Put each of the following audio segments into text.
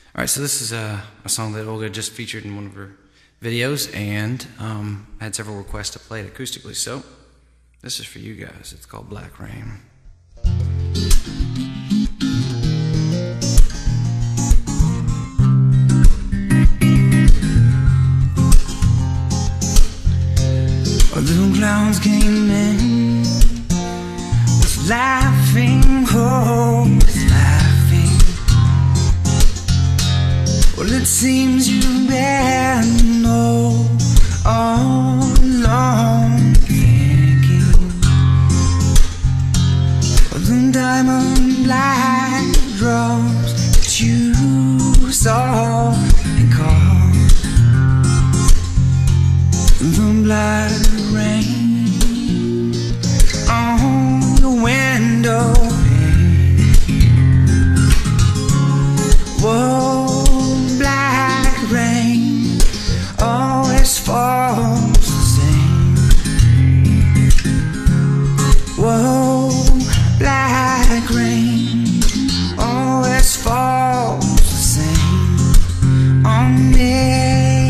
Alright, so this is a song that Olga just featured in one of her videos, and I had several requests to play it acoustically, so this is for you guys. It's called Black Rain. Little clowns came in with laughing hopes, laughing. Well, it seems you've been all along thinking of the diamond black rose that you saw and called the black rain on the window pane. Whoa, black rain always falls the same. Whoa, black rain always falls the same on me.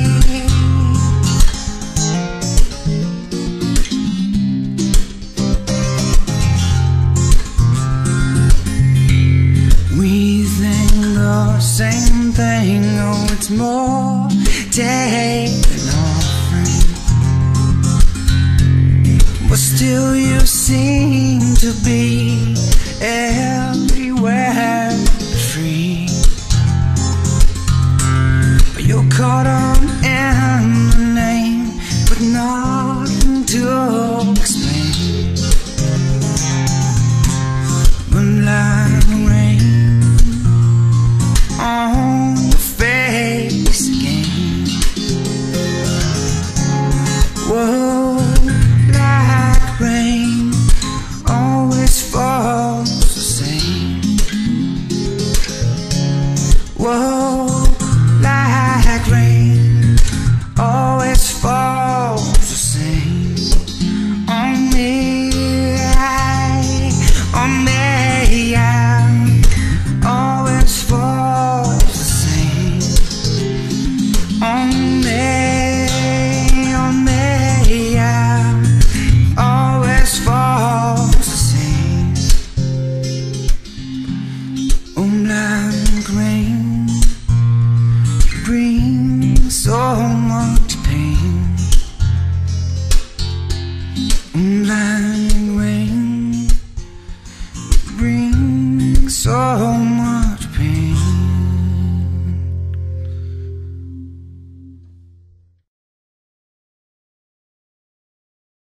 Same thing, oh, it's more take than offering, but still you seem to be everywhere free. But you're caught on in the name, but nothing to explain. But like rain on the face again. Whoa.